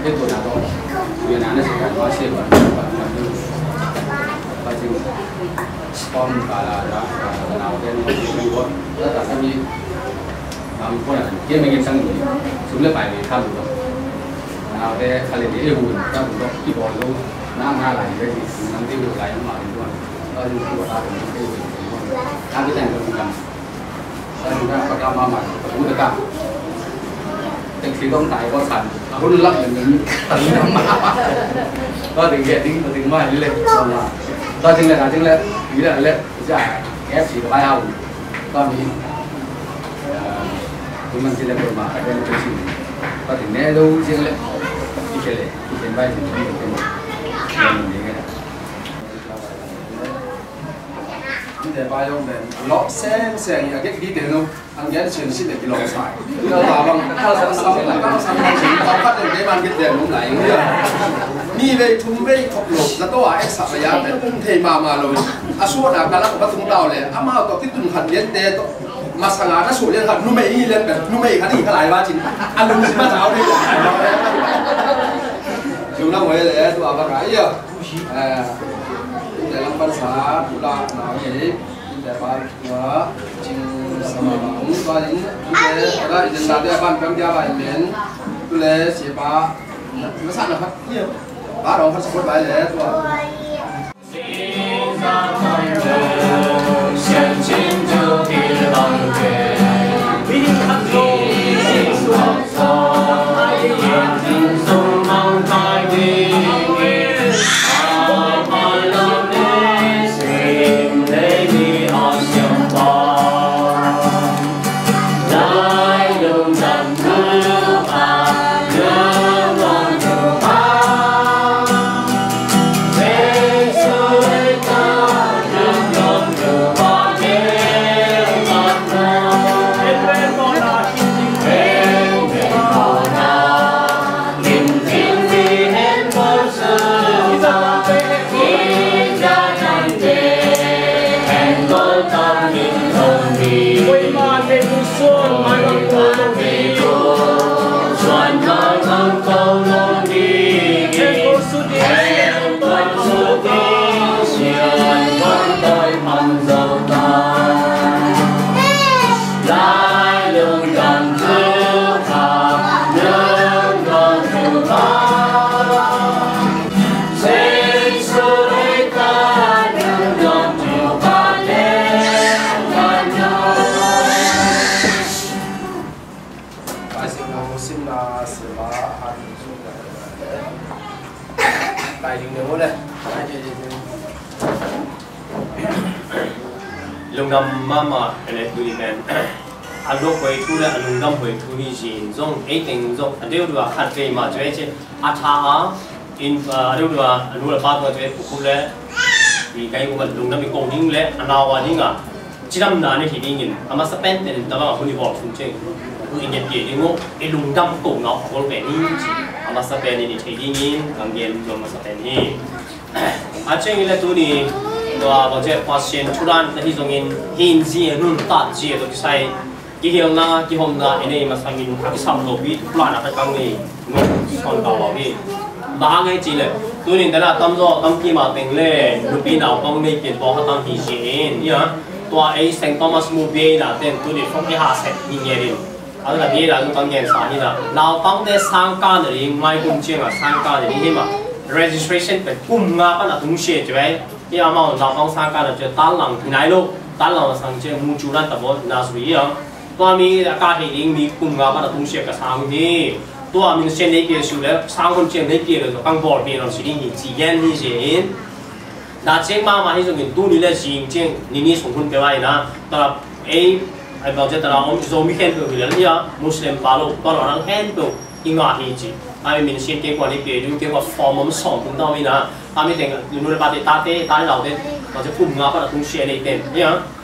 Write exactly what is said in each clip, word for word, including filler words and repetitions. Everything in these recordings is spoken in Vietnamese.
cái tuổi nào đó Việt Nam nó sẽ phải nói xem và và chính con và là nào trên mình có rất là tham dự làm con là kia mình sang người xuống lớp bài về tham dự nào để khai lên để buồn ta buồn đó khi bỏ luôn nam nga lại cái gì nam tiêu được lại mà mình luôn ở những cái ta cũng tiêu được tham cái này cũng làm ta chúng ta có cao mà mà cũng được cả từng khi công tài có sẵn hôn lắm những tấn năm mà có tiếng ghé tiếng tiếng mai lên ta chính là ta chính là ý là lên giải ép chỉ có bài học con mình chúng mình chỉ là một mà ở đây là chuyện có thể nghe đâu riêng lên đi chơi lên đi chơi bay thì đi được cái mình đi cái này để bay ông để lót xe xe như cái cái tiền đâu anh ghé chuyển xin để cái lót xài nó là bằng theo sản phẩm là các sản phẩm chính tao phát được cái bàn cái tiền cũng lại như mi về thùng về thọc lột là tôi ai sắp bây giờ để thề mà mà rồi à suốt là cái là của thùng tàu này à mà tôi cái thùng hạt liên tê mà sang nó sụt liên hạt nu mày liên cái nu mày cái gì cái lại ba chín anh đừng xin bắt cháu đi chúng nó mới để tôi bảo cái gì à để làm văn xã là nói gì để ban của chính sản phẩm và những cái đó chính là để ban công gia bài miền tôi lấy chỉ ba nó sẵn là phát nhiều ba đồng phát sản bài để tôi lùng năm mà mà cái này tụi mình anh lúc quay thu là lùng năm quay thu đi gì giống ấy tình giống anh đều được khăn về mà cho chứ à thà in anh đều được anh đều là ba người cho cũng lẽ vì cái của mình lùng năm bị công những lẽ anh nào anh những à chỉ năm nào này thì đi nhìn anh mà spend tiền tao bảo không đi bỏ xuống chơi anh nhận gì đi ngô cái lùng năm cổ nó có vẻ như anh mà spend thì thấy đi nhìn thằng game rồi mà spend đi à chơi như là tụi đi và bây giờ phát hiện突然的一种因因gì nun tạt gì đó sai cái hiện na cái hôm na anh em mà sang mình các sản phẩm bị突然là phải căng đi ngồi còn đầu vào đi ba cái gì này tôi nhìn thấy là tâm do tâm kia mà tình lên lúc đi nào công đi kiện bỏ tâm thì gì nhá tôi ấy Saint Thomas Movie là tên tôi đi phong cái hạ set như vậy đi đó là gì là chúng ta nghe sao như là nào phong để sang ca để ngay cùng chuyện là sang ca để đi mà registration phải cùng ngã bắt là đúng xe chứ vậy cái mà nào phong sang ca là chuyện tan lằng thì này luôn tan lằng sang chuyện mua chú lan tập bộ là gì à tôi mình ca thì đi mình cùng ngã bắt là đúng xe cả sang đi tôi mình xem lấy kia xuống đấy sang con chuyện lấy kia rồi càng bỏ tiền rồi xử lý những gì gen như thế đã chết mà mà hay dùng những tu lý là gì chuyện những cái sống con cái vậy na đó là ấy ai bảo chứ đó là ông zombie khen được người lớn nhá Muslim bảo lúc đó là đang khen được cái ngã thì gì ai mình xem cái quan cái những cái form ông sống cũng đâu vậy na ai mình thấy người ta bắt ta thế ta đầu thế nó sẽ cùng ngã bắt là cùng xe này tên nhá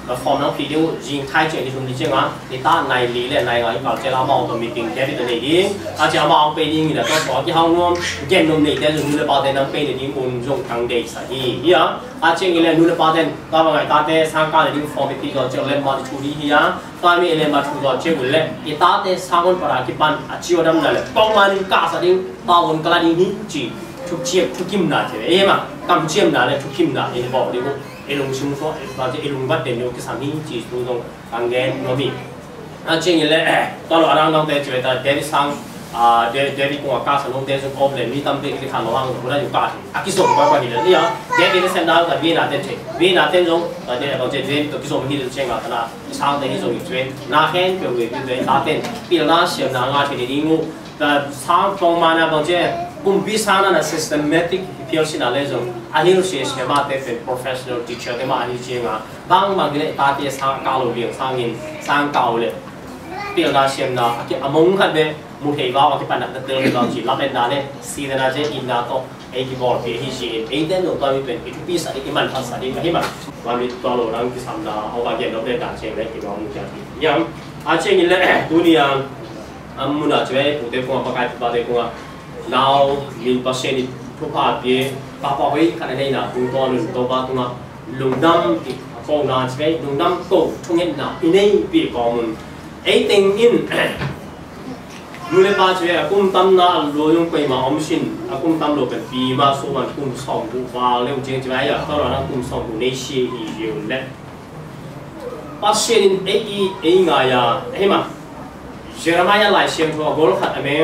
và form nó phi điêu riêng thay chuyện thì chúng đi chơi ngã thì ta này lý là này ngã vào chơi lao màu tụi mình tìm cái cái này đi à chơi màu pe đi người là có có cái hông luôn gen nôm này cái dùng như là bao tên nắm pe để đi muốn dùng thằng đầy sai hi á à chơi người là như là bao tên ta vào ngày ta để sang cái để đi form thì rồi chơi lên mà chú đi hi á ta mi lên mà chú rồi chơi lên thì ta để sang con para cái ban à chiều đâm là con mà đi cả sao đi ta còn cái đi hi chỉ chụp chiếc chụp kim nà thế em mà cầm chiêm nà là chụp kim nà thì bỏ đi cũng elong sung so và cái elong bắt đến nhiều cái sản品chỉ số trong hàng gen nó bị à trên như là tao là đang đang để chơi ta để sang à để để đi cùng các sản phẩm để dùng ốp lên mi tâm để cái hàng nó hàng của nó dùng cả à cái số của quan hệ là để cái xem đào là viên là tên chơi viên là tên dùng và để bảo chơi viên cái số mình đi chơi là là sang đây dùng chơi na hen biểu về về ta tên bây giờ na xem na ngã thì đi ngủ là sang trong mà na bảo chơi cùng biết sang là systematic phiêu sinh là lấy dùng anh hiểu sẽ sẽ mà đểเป็น professional teacher để mà anh chơi mà bang bang cái ta để sang cao lầu liền sang in sang caoเลยbây giờ na xem na cái among cái về một hệ vào cái bản đặt tên là chỉ lắp lên đó đấy xí ra chơi in đó to ấy cái ball phía hi ấy đến rồi tôiเป็นcái piece cái mình phát sản cái mà và mình tôi rồi đang cái sản đó họ bảo hiện nó để đàn chơi đấy cái đó mình chơi nhưng à chơi như thế tôi đi à muốn là chơi phụ đề cũng phải cái đề cũng now mình bắt xemทุกภาพที่ป้าป้าไว้ขณะนี้นะตัวตอนหนึ่งตัวป้าตัวลุงดำที่กองนาใช่ไหมลุงดำโตทุ่งเงินนะอินเองปีกองมันไอ้ติงอินดูเลยป้าใช่ไหมกุ้งตำน่ะรวยงไปมาอมชินกุ้งตำรวเป็นปีมาสู้มันกุ้งสองบุฟ้าเรื่องจริงใช่ไหมอ่ะตอนนั้นกุ้งสองบุในเชียร์อีเดียวแหละป้าเชียร์ไอ้ไอ้ไงอ่ะเห็นไหมเชื่อไหมยังหลายเชียร์ตัวกอล์ฟขัดอะไร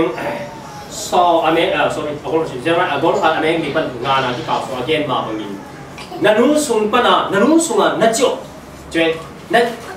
so ame uh sorry agol jerman agol khat ame mi pan nga na ki ka so again ma bang yin nanu sung pa na nanu sunga na chio che na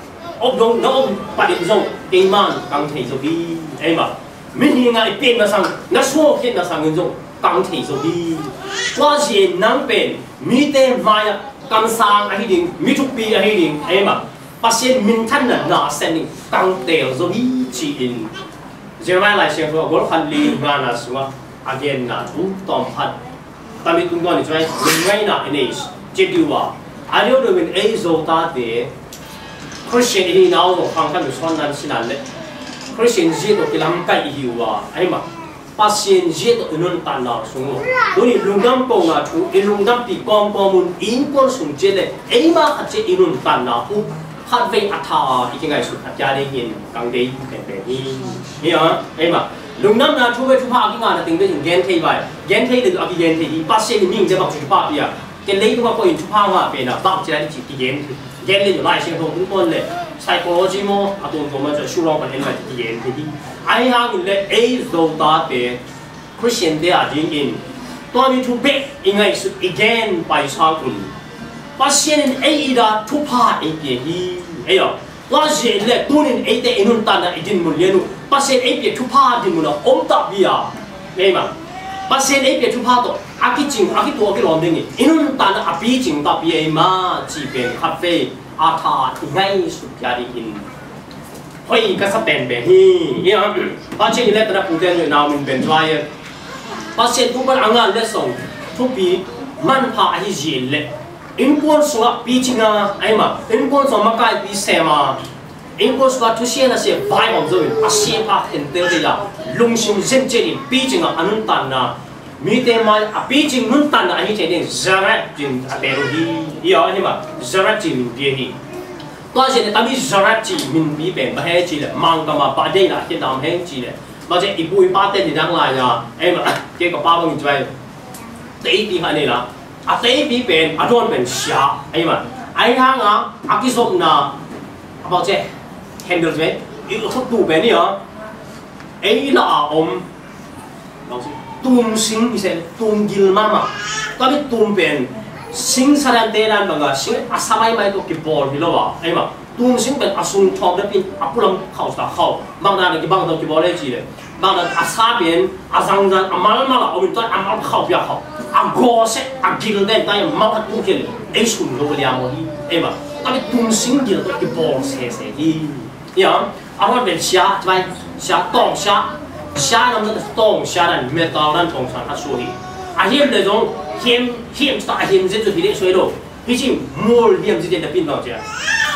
ob dong no ob pa di zong ke man kang thei so bi ai ma mi hi nga i pen na sang na so khin na sang zong kang thei so bi wa ji nang pen mi te ma ya kam sang a hi ding mi thuk pi a hi ding ai ma pasien min than na na sen kang tel so bi chi in Jerman lại xem rồi golf hành lý nga na suma again na tu tom hat tami tung con ni ngay na inis chết đi vào anh yêu được mình ấy rồi ta để Christian đi nào rồi phang khăn được son nan xin ăn đấy Christian giết được cái lắm cái hiểu vào anh mà pasien giết được nên tan nào xuống rồi đối với lùng đâm cầu na chú cái lùng đâm bị con con muốn in con xuống chết đấy ấy mà hạt chết nên tan nào u hạt về hạt thà cái ngày sụt hạt gia đình nhìn càng đấy càng bé đi hiểu không em mà lùng năm là chú về chú phá cái ngàn là tính với những gen thay vậy gen thay được ở cái gen thay đi bác sĩ mình sẽ bảo chú phá bây giờ cái lấy chúng ta có những chú phá mà về là bác chỉ là chỉ cái gen gen lên rồi lại xem không cũng còn lệ psychology mo à tôi tôi mà cho chú long còn lên là cái gen thay đi ai hàng những lệ ấy rồi ta về Christian they are doing in tôi đi chú bé in ngày sụt again by sao cũng bác sĩ nên ấy đã chú phá ấy cái gì ấy àว่าเจเล่ตัวนี้ไอ้เตอินุนตันน่ะไอ้ดินมุลเลียนุปัสเซนไอ้เปียทุพาดินมุลน่ะอมตับบีอ่ะเห็นมั้ยปัสเซนไอ้เปียทุพาตัวอากิจิงอากิตัวอากิลอมเด้งอินุนตันน่ะอปีจิงตับบีไอ้มาจีเป็นคาเฟ่อาทาที่ไงสุดยอดอินเฮ้ยก็สเปนแบบนี้เนี่ยปัสเซนเล่ตัวนั้นพูดถึงนาวมันเป็นไรปัสเซนทุกคนอ่างานเล่ส่งทุกปีมันพาไอ้เจเล่อินพอนสุกปีจิงอ่ะไอ้มาอินพอนสมัครไอ้ปีเสมาอินพอนสุกทุกเช้าน่ะเสียไวของตัวเองอาเซียนพาเห็นเตอร์เลยละลุงชิมเซนเจริญปีจิงอ่ะอันนั้นตันนะมีแต่มาอ่ะปีจิงนั้นตันนะอันนี้เจริญจาระจิงอ่ะเบรูดีอีอ่ะนี่มาจาระจิงเบียฮีตัวเจริญแต่มีจาระจิงมันมีเป็นไม่ให้จีเลยมังก็มาปะเดี๋ยวนะที่ทำให้จีเลยมาจะอีปุ่ยปะเดี๋ยวที่ดังไรอ่ะไอ้มาเกี่ยวกับป้าบางทีไปตีตีให้นี่ละอาเต้ปีเป็นอาโดนเป็นเสียไอ้มันไอ้ห่างอ่ะอากิสบน่ะอาบอกเจ้เห็นดูไหมอีกทุกตัวเป็นนี่เหรอไอ้ละอมลองสิตุ่มสิงพิเศษตุ่มกิลมามาก็เป็นตุ่มเป็นสิงสารเตรันบางอ่ะสิงอาสมัยไม่ตัวกิบอลพี่รู้ป่ะไอ้มันตุ่มสิงเป็นอาสุนทองแล้วเป็นอาปุลมเข้าสตาเข้าบางนาเนี่ยกิบางตัวกิบอลเลยจีเลยบางนาอาซาเป็นอาซังซันอามาลมาละอมตัวอามาลเข้าเปียเข้าอาโกเซอากิลเดนแต่ยังมาพัดตุ้งกิลไอ้สุนโลเลียมอฮีไอ้มาแต่เป็นตุ้งสิงกิลตัวกิบอลเซ่เซ่ฮีอย่างอาว่าเป็นเสียใช่ไหมเสียต้องเสียเสียนั่นมันต้องเสียนั่นเมตานั่นต้องสันทัดช่วยอาเฮียมเลยจงเฮียมเฮียมสตาเฮียมเจ็ดจุดที่เด็กช่วยดูพี่จริงมูลเฮียมเจ็ดเด็กเป็นต่อเจ้า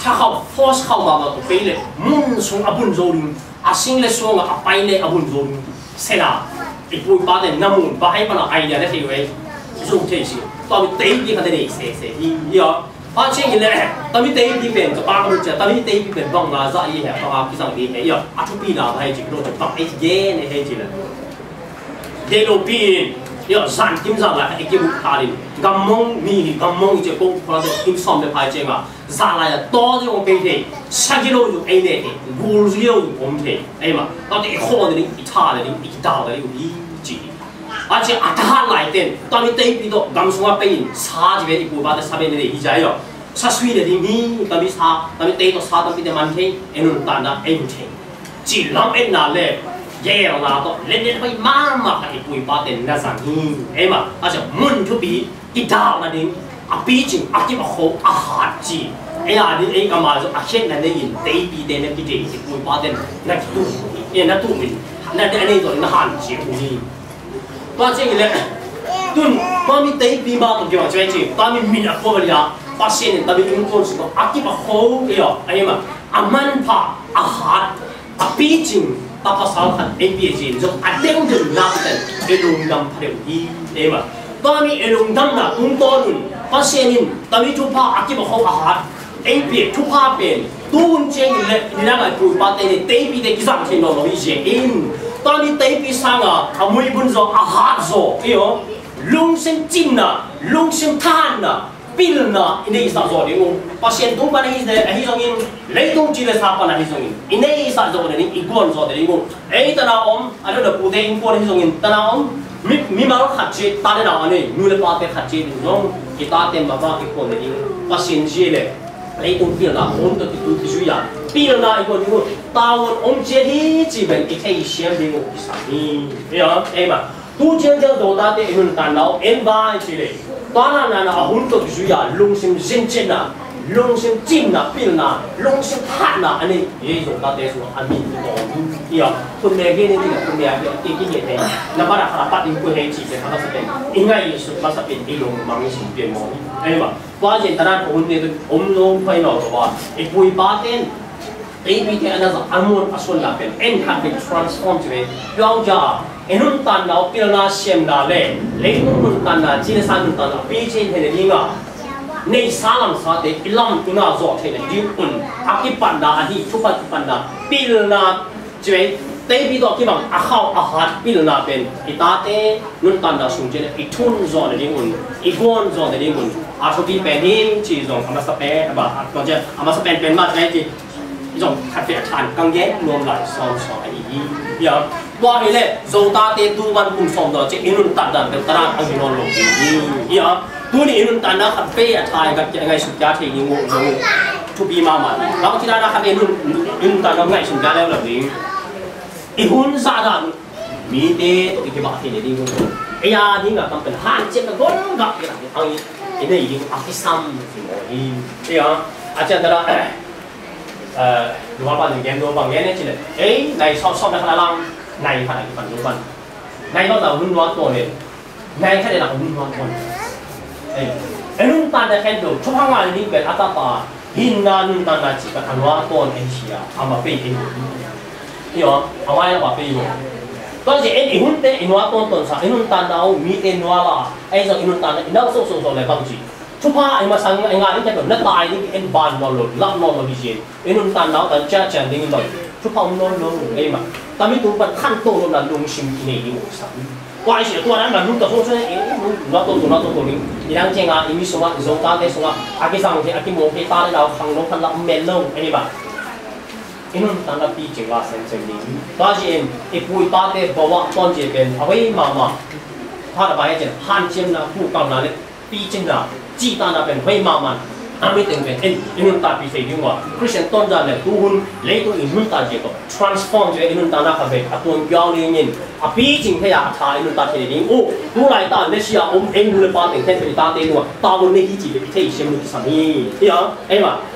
ถ้าเขา force เข้ามาแบบไปเลยมุ่งส่งอบุญโจริงอาสิ่งเลยส่งอ่ะไปเลยอบุญโจริงเสนาไอ้ปุยป้าเนี่ยน้ำมันไปให้มันไอเดียได้ที่ไว้ส่งเทสิตอนนี้เตะปีกันได้เสียเสียที่เยอะเพราะเช่นนี้เลยตอนนี้เตะปีเป็นกับป้าก็จะตอนนี้เตะปีเป็นบ้องมาซะยี่ห้อป้าพี่สั่งดีเนี่ยอาทุปีนาให้จริงเราจะต้องไอ้เย่เนี่ยให้จริงเลยเดโลปีเยอะสั่นทิมสั่งละไอ้เกี่ยวกับอะไรกำมงมีกำมงจะกูพอจะทิมซ้อมในภายใจมาสั่งอะไรต่อที่องค์เป็นเทสักกิโลอยู่ไอ้เนี่ยกูรู้อยู่องค์เทไอ้มาตอนนี้ข้อนี้อีท่านี้อีดาวนี้อยู่ยี่จี而且啊，他来电，当你对比到刚说话背影，差这边一步把它差别的一家哟，差水的你，当你差，当你对到差，当你的满天，哎侬单单哎不听，只啷哎拿嘞，也要拿到，人家会慢慢把一步把电那上你，哎嘛，而且门就比一道那点，啊毕竟啊这么好啊哈子，哎呀你哎干嘛就啊现在的人对比的那个这一步把电那度，哎那度明，那那那种那汉子无力。ตอนเช้าเลยตุนตอนมีเตยปีมาตัวเกี่ยวกับเจ้าตอนมีมินอัพพอร์ตเลยภาษาเนี่ยตอนมีจุนคนสิก็อากิบะโฮเอียไอ้มาอามันพาอาหารอาปีจิงตาภาษาขันเอพีจีนจงอาเดงดึงนับแต่เอลุงดำพาเดียวอีไอ้มาตอนมีเอลุงดำน่ะตุนต้นภาษาเนี่ยตอนมีทุพพาอากิบะโฮอาหารเอพีทุพพาเป็นตุนเช้าเลยนี่นะก็คุยปาเตยเตยปีเด็กสั่งเช่นน้องวิเชียนตอนนี้เตยปีสั่งอ่ะอามุยบุญโซอาหารโซเอียลุงเส้นจิ้มน่ะลุงเส้นทานน่ะปิลน่ะอินเดียสั่งโซเดี๋ยวภาษาตุ้งปนฮิสเดอฮิซงอินเลยตุ้งจีเลสาปนฮิซงอินอินเดียสั่งโซเดี๋ยวนี้อีกคนโซเดี๋ยวเอ้ตนาอมอันนั้นเด็กผู้เด็กอีกคนฮิซงอินตนาอมมีมีมาลูกขัดเจตาเดน่ะอันนี้นูเลปาเตขัดเจตน้องกีตาเต็มบ้าอีกคนเดี๋ยวภาษาจีเลเลยตุ้งปิลน่ะคนตัวที่ตุ้งที่ช่วยอ่ะปีละนาอีกคนนึงตาวันองเจดีจีเป็นอีกแค่เสียงเดียวอีสามีเนี่ยเอ็มอ่ะตู้เจนเจ้าตัวตาเตอินุนตันเราเอ็นบายจีเลยตอนนั้นน่ะหุ่นตัวที่ช่วยอ่ะลุงซิมเจนเจนน่ะลุงซิมจิมน่ะปีละนาลุงซิมทัดน่ะอันนี้ยี่ตัวตาเตสุอันนี้ตัวเนี่ยคนเลี้ยงนี่นี่คนเลี้ยงเนี่ยที่ที่เนี่ยน้ำมันอะขนาดปัดยิ่งกว่าเฮจีเป็นขนาดสเปนยังไงสุดมาสเปนอีลงมังสิเปลี่ยนมองเอ็มอ่ะว่าเจนตอนนั้นคนเนี่ยอมโนมไปหน่อยตัวว่าไอ้ปุยปาเต้นเอพีที่อันนั้นอันมูลอสุนลาเป็นเอ็นฮับเป็น transform ใช่ไหมย้อนจ้าเอ็นุนตันเราเปลี่ยนนาเชียมนาเล่เล็กนุนตันนาจีนสันนุนตันนาปีจีนเห็นยังไงในสาลัมสาเดอิลัมตุนาโซเห็นดิวอุนอากิปันดาอันนี้ทุปันปันดาเปลี่ยนนาใช่ไหมเตปีตัวที่บางอาข้าวอาหารเปลี่ยนนาเป็นอิตาเตนุนตันนาสุนเจนอิทุนโซเดดิอุนอีกวนโซเดดิอุนอาทุบีเป็นหิมจีโซอามาสเปนแบบก็จะอามาสเปนเป็นมาใช่ไหมที่一种特别谈更严norm来上上意义，呀，ว่าให้เลยโซตาเตดูวันปุ่มสองดอกจะอินุนตันดันเป็นตารางอันนี้นอนลงนี่呀ตัวนี้อินุนตันนะขัดเป้ทายกับยังไงสุดยอดที่ยิงงูงูทุบีมามันแล้วที่นั่นนะครับอินุนอินุนตันเราไงสุดยอดแล้วแบบนี้อีหุ่นซาดันมีเตตัวที่บ้าที่นี่ดิงูไอ้ยานี่ก็ต้องเป็นฮันเจ็บกับก้นกับอย่างนี้เอาอีนี่ยิงอักษรสิโมฮีนี่อ่ะอาจารย์ตระเอ่อดูว่าปัจจุบันดูบางอย่างเนี่ยจีเลยเอ้ยในชอบชอบในขณะล่างในขณะที่ปัจจุบันในก็จะหุ่นวัดตัวเนี่ยในแค่เด็กหุ่นวัดตัวเอ้ยไอ้นุ่นตาแต่แค่ดูทุกครั้งวันนี้เป็นอัตตาหินนานุ่นตาหน้าจีบอันวัดตัวเอเชียเอามาเป็นเองนี่หรอเอาไว้แล้วว่าเป็นอยู่ตอนที่เอ็นหุ่นเตะอินวัดตัวต้นสักอินุ่นตาเรามีเอ็นวัดละไอ้สักอินุ่นตาเนี่ยน่าสงสารเลยบางทีทุกภาไอ้มาสั่งไอ้งานนี่จะแบบนัดตายนี่เอ็นบานนอนหลุดลับนอนมาพิเศษไอ้นุ่นตาเราแต่เจ้าเจ้าดิ้งหน่อยทุกภามันนอนนอนไอ้มาแต่ไม่ตัวมันขั้นโตนนั้นลงชิมกินเองหมดสักว่าไอ้เสียตัวนั้นมันรุ่งแต่ส่วนส่วนเอ้ยรุ่งนัดตัวตัวนัดตัวตัวนี้ยี่ห้อเจ้าอีมิสว่าโซตาเตสว่าอากิสังเทอากิโมเปตาเราขังลงขันละเมลลงไอ้บ้าไอ้นุ่นตาเราปีเจ้าว่าเซนเซนนี้ตอนที่ไอ้ปุยตาเตบอกว่าตอนที่เป็นเอาไว้มามาถ้าเราไปเจ้าฮันเจมนะผู้กำลังเนี่ยปีเจ้านะจีตานะเป็นไว้มามันอาไม่ถึงเป็นเอ็นอินุนตาพิเศษยิ่งกว่าคริสเตียนต้นจานเนี่ยตัวหุ่นเลี้ยตัวอินุนตาเจ้าก็ transform จากอินุนตาหน้าคาเฟ่อัตัวย้อนเงี้ยอ่ะปีจริงแค่อยากทายอินุนตาเทนี้โอ้ผู้ไรตาเนี่ยเชียอมเอ็งดูเลยปาติงแค่เป็นตาเตนัวตาบนเนี่ยที่จีเป็นที่เชียงมุกสันนี่ที่อ่ะเอ็มอ่ะ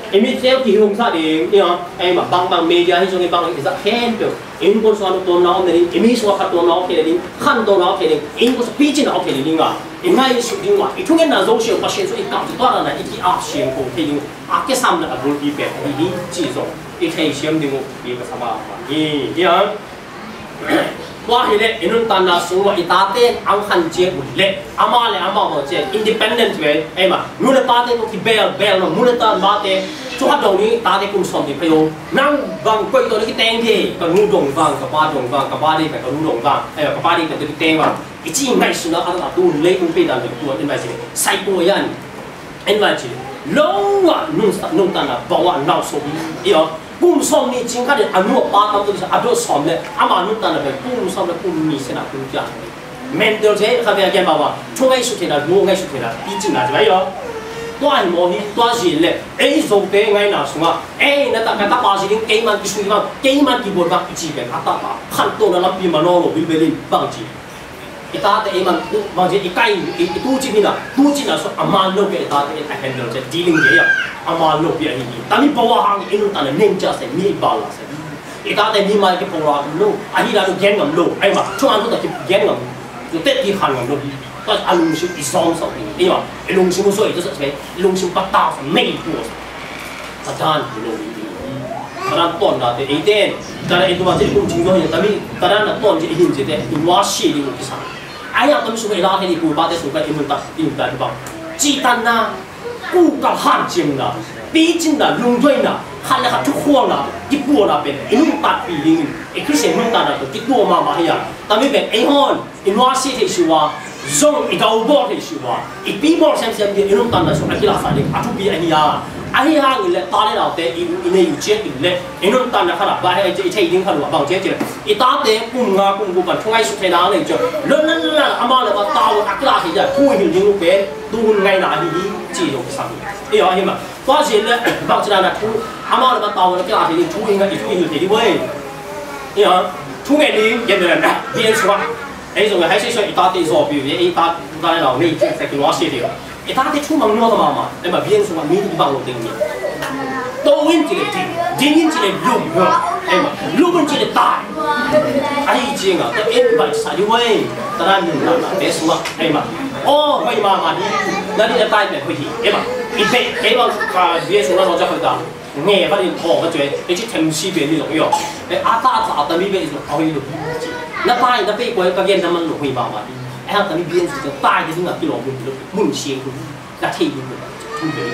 em biết theo thì hùng sa đi you know em mà bang bang media hay trong cái bang cái rất khen được em có số nó nó này em biết số khát nó cái này khăn nó cái này em có speech nó cái này ngà em ngay sự đi ngà ít chúng em là dấu hiệu phát hiện số ít cảm giác là này ít áp xem của cái những áp cái sam là buồn đi về thì đi chỉ rồi ít hay xem đi một đi cái sao mà gì nháว่าเห็นเลยอินุนตันน่ะสูงว่าอิตาเต้อังคันเจี๊ยบเละอามาเลยอามาบอกเจี๊ยบ independent เว้ยไอ้มามูลตาเต้ก็ที่เบลเบลเนาะมูลตาบ้าเต้ช่วงตรงนี้ตาเต้กุมสอนที่พยงนั่งบังก้อยตัวนี้ก็เต้งที่ก็นู่ดงบังกับป้าดงบังกับป้าดีแบบก็นู่ดงบังไอ้กับป้าดีแบบตัวเต้งบังอีจีไม่สุดแล้วอันนั้นตัวเล็กมันเป็นอะไรตัวเอ็นไวจีใส่ตัวยันเอ็นไวจีลงว่านุ่นนุ่นตันน่ะบอกว่าเราสมอีอ๋อปุ่มซ้อมนี่จริงค่ะเดี๋ยวอันนู้นป้าทำตัวนี้อันนู้นซ้อมเลยอามานุ่นตันเลยปุ่มซ้อมเลยปุ่มมีเส้นปุ่มยางเมนเดลเจ้ข้าพเจ้าแกบอกว่าช่วงไอ้สุดที่น่ะรู้ไอ้สุดที่น่ะปีจริงน่ะใช่ไหมอ๋อตัวไอ้หมอนี่ตัวจีนเลยไอ้ส่งเตะไงน่ะสุดว่าไอ้นั่นแต่การตัดป้าจีนเกมมันกี่สุดที่ว่าเกมมันกี่บอลบ้างอีจีเป็นอัตตาป้าขั้นต้นแล้วปีมันน้องวิลเบลินบางจีอีตาแต่ไอ้มันบางจีอีไก่อีตู้จีนี่น่ะตู้จีน่ะสุดอามาโลกไอ้ตาแต่ไอ้แฮนเดลเจ้ดีลิงเจ้าอามาโลกเบียร์นี่แต่มีบัวหางอินุตันเนี่ยเน้นจะใส่มีบาลาใส่อีตาแต่มีมาเก็บบัวหางโลกอันนี้เราต้องแย่งกันโลกไอ้มาช่วงนั้นก็ต้องแย่งกัน就得地看咁多，但係阿龍少一雙手嘅，因為龍少所以就是咩？龍少不打是美國，阿單唔容易，阿單當那啲一點，但係一度話即係咁清楚嘅，但係但係那當即係現在嘅，話事嘅其實，哎呀咁所以拉起啲古巴啲所謂英文得英文得啲講，雞蛋啊，古甲漢精啦，比精啦，龍嘴啦。看了看ทุกขั้วนะที่ปัวนะเป็นอินุ่มตัดปีลิงไอ้คือเสียงนุ่มตัดนะตัวที่ตัวมามาเฮียแต่ไม่เป็นไอ้ฮอนอินวาซีที่ชัวจงอีกเอาบอลที่ชัวอีปีบอลเซมเซมที่อินุ่มตัดนะชัวไอ้ที่ลาสาลิงอาทุบีไอ้เฮียไอ้เฮียนี่แหละตาเนี่ยเราเตะอินอินเนี่ยอยู่เจ็ดนี่แหละอินุ่มตัดนะขนาดว่าไอ้ไอ้ใช่ดิ้งขนาดบางเจ็ดเจ็ดไอ้ตาเตะกุมงากุมกุมกันช่วงไอ้สุดท้ายนั่นเลยจ้ะเรื่องนั้นนั่นอามาเลยว่าตาอักลาที่จะคุยหินดิ้งลูกเป็นดูไงน่ะดีจีโร่สังไอ้เหรอเห็นไหมตัวเสียเลยบางทีนั่นทุอามาเลยมาตาวแล้วก็อาจจะยิ่งช่วยกันอีกช่วยอยู่ที่ดีเว้ยนี่ฮะช่วยนี้ยังเดินนะเบียนชัวไอ้ส่วนให้ช่วยอีตาตีสอบอยู่ไอ้ตาตาเรานี่แต่กินว่าเสียเดียวไอ้ตาที่ช่วยมันนัวตัวมาไอ้แบบเบียนชัวมีที่บางโลติงนี่ตัววินจีเลยจีจีวินจีเลยลุกเหรอไอ้แบบลุกมันจีเลยตายไอ้จริงอ่ะแต่เอ็นแบบสายเว้ยตาหนึ่งนั่นเด็กชัวไอ้แบบโอ้ไม่มามาดีนั่นนี่จะตายแบบพอดีไอ้แบบอีเป๊ะไอ้แบบเบียนชัวเราจะคุยกันnghe phát hiện thò cái chuyện cái chiếc thềm xì về như vậy cái át ta át ta mi về rồi ao đi được nó tai nó bị quay cái gen nó mình lục huy bảo mà em ta mi biến thì tai thì là cái lỗ mình được muốn xiên cũng đã thi được không về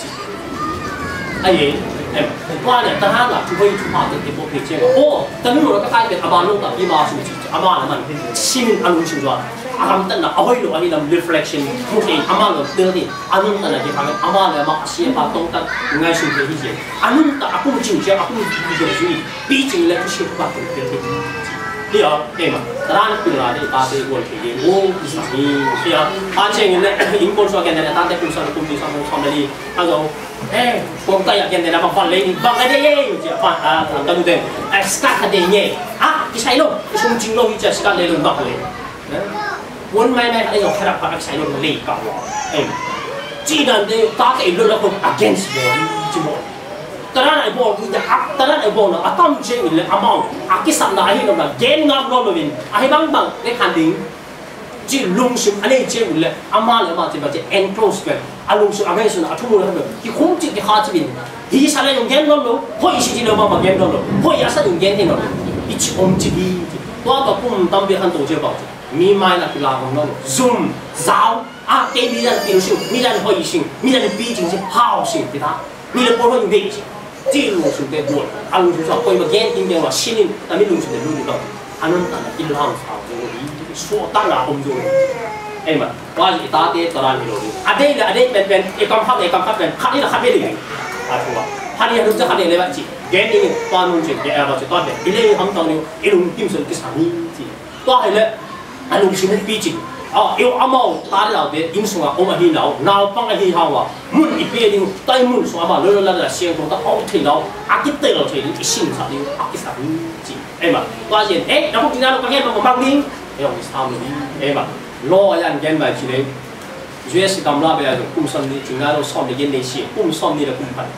ai em qua này ta hát là chú hơi chú họ được cái bộ phim chơi ô ta mới nói cái tai về aban luôn là đi mà chú aban là mình xin anh luôn chú rồi alam tan na ahoy lo ani lam reflection mungkin amal lo dati anun tan na di kami amal lo mak siya pa tong tan ngai sun de hi anun ta aku jing je aku di je sui bi jing le ku shi pa tong de hi dia eh ma taran pi la de ta de wol ke o isa ni sia a cheng ne in kon so gen ne ta de ku sa ku ti sa mo som de a zo eh kong ta ya gen ne na ba fan le ni ba ga de ye je fa a ta du de a skat de nye a ki sai lo ki sum jing lo hi je skat le lo ba leวันไม่ไม่ไอ้เราแค่รับการใช้ลมเลี้ยกันว่าเอ็มจีนันเดียวตาเอ็มเราคน against บอลจีบอลแต่นั่นไอ้บอลคือจะอัพแต่นั่นไอ้บอลน่ะอัตตั้มเชื่อเลยอามาอากิสันได้ให้เราแบบเกณฑ์งานเราเลยไอ้บางบางในคันดิ้งจีลุงชิมอันนี้เชื่อเลยอามาเลยมาจีแบบจะ enclose กันอาลุงชิมอะไรส่วนอาทุ่มเลยแบบที่คุ้มจีที่ขาดจีบินที่ใช้เลย用เกณฑ์เราเลยพออีสิจีเรามาแบบเกณฑ์เราเลยพออีอาศัย用เกณฑ์ที่เราอีชิอมจีบีตัวต่อปุ่มตั้มเบี้ยขันโตเจ้าบ่าวมีไม้นักกีฬาของเรา zoom สาวอ่ะเตมีดันเป็นสิ่งมีดันหอยสิ่งมีดันปีจริงสิ่งเผาสิ่งที่ท่ามีดันปนอยู่เด็กสิ่งที่ลุงสุดเด็ดบวชอันลุงสุดชอบคอยมาแย่งกินเดียวว่าชิ้นนึงแต่ไม่ลุงสุดเด็ดลุงอยู่ต่ออันนั้นแต่กินเหล้าสาวจังเลยชั่วตั้งหน้าอมอยู่เอ็มว่าอีตาเตะตารางกิโลนี้อันเดียวอันเดียวเป็นเป็นเอกำพับเอกำพับเป็นขัดนี่ละขัดไม่ได้ยังอาชัวขัดนี่ลุงจะขัดนี่เลยว่าจีแกนี่ตอนลุงจีแกเราจะตอนเด็กอีเล่ทำตอนนี้อีลุงกินสุดที่สามีจีตัวให้เลยอันลุงชิมปีจิอ๋อเอวอามาตาเราเด็ดยิ่งส่งอ่ะอมหินเราหนาวปังหินเราอ่ะมุนอีเปียดิ้งใต้มุนส่งอามาเรื่อยๆแล้วเสียงตรงนั้นเอาที่เราอากิเตอร์เราที่อีสิ่งสัตว์นี้อากิสัตว์นี้จีเอ็มอ่ะตัวเย็นเอ๊ะเราพวกนี้เราก็แค่มาบังดิ้งเอ้ยเราทำเลยเอ็มอ่ะรอยันแกนไปทีนี้ยูเอสกำลังไปอะไรกุ้มซ้ำนี่จริงๆเราซ้อมในเย็นในเสียกุ้มซ้อมนี่เรากุ้มพัน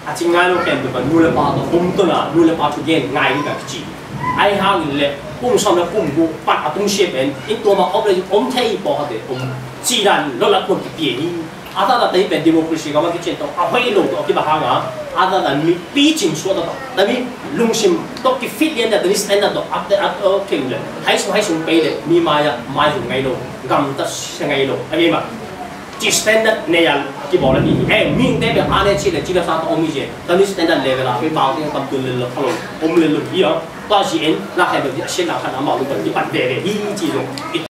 อาจจะง่ายเราแค่ดูกันนูเลปาตัวปุ่มตัวน่ะนูเลปาทุกอย่างง่ายดีกันจีไอ้ห่างเลยปุ่มซ้ำแล้วปุ่มกูปัดปุ่มเชฟเป็นอีตัวมาเอาเลยปุ่มเทียบพอเด็ดปุ่มจีรันแล้วละปุ่มเปลี่ยนอาตาตาที่เป็นดิโมคราซีก็มันก็เช่นตัวเอาให้ลงตัวที่บ้านอ่ะอาตาตามีปีจิงชัวตัวแต่มีลุงชิมตัวที่ฟิตเรียนแต่ตัวนี้สแตนดาร์ดตัวอัพเดตอัพโอเคเลยให้ส่งให้ส่งไปเลยมีมาอ่ะมาส่งไงลงกำตัดยังไงลงอะไรแบบจีสแตนดาร์ดเนี่ยที่บอกแล้วนี่เอ้มีเด็กแบบอันนี้ชีเลยจีละสามตัวมีเจตอนนี้สแตนดาร์ดเลเวลอะไปบางที่ทำตัวเลยละพลังผมเลยลุยอ่ะตอนที่เอ็นนักแข่งแบบที่เช่นนักแข่งน้ำมันลุงแบบที่ปัดเดย์ที่จีลง